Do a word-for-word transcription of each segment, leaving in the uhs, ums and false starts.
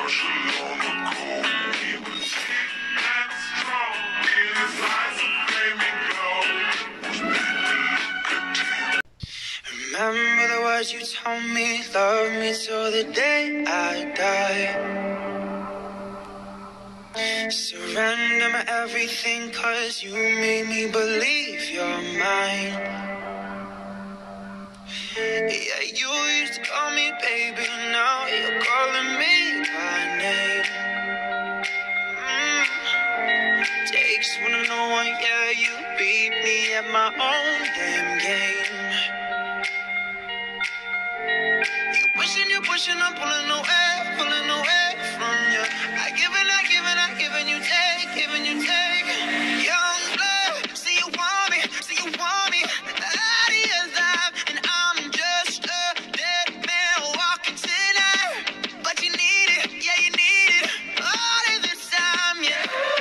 Remember the words you told me, love me till the day I die. Surrender my everything, cause you made me believe you're mine. Yeah, you used to call me baby, now you're calling me by name. mm. Takes one to know one, yeah, you beat me at my own damn game. You pushing, you pushing, I'm pulling away, pulling away from you. I give and I give and I give and you take, give and you take. Young blood, see you want me, see you want me. Out of your life, and I'm just a dead man walking tonight. But you need it, yeah, you need it. All of this time, yeah.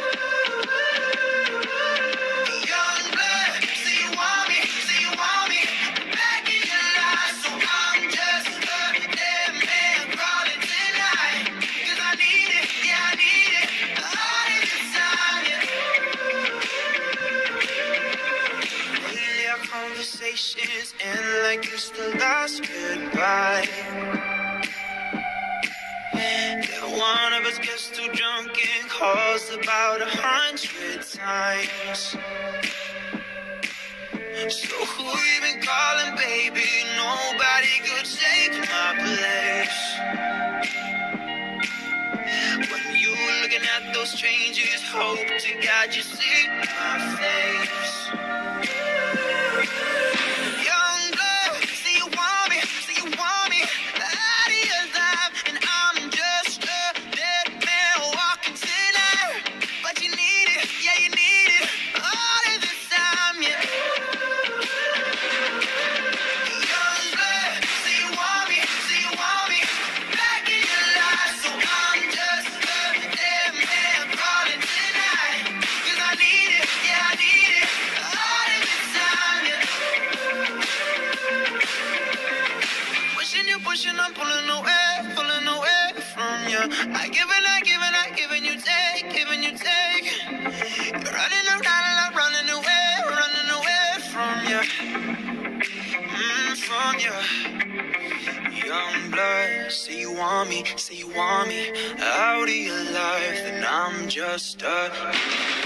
Young blood, see you want me, see you want me. Back in your life, so I'm just a dead man crawling tonight. Cause I need it, yeah, I need it. All of this time, yeah. Lately our conversations end like it's the last goodbye. Yeah, one of us gets too drunk and calls about a hundred times. So who you been calling, baby? Nobody could take my place. When you looking at those strangers, hope to God you see my face. Young blood, see you want me, see you want me. Out of your life, and I'm just a dead man walking tonight. But you need it, yeah, you need it. All of this time, yeah. Young blood, see you want me, see you want me. Back in your life, so I'm just a dead man calling tonight. Cause I need it, yeah, I need it. All of this time, yeah. Pushing you, pushing, I'm pulling away, pulling away from you. I give and I give and I give and you take, give and you take. You're running around and I'm running away, running away from you. Mm, from you. Young blood, say you want me, say you want me out of your life, and I'm just a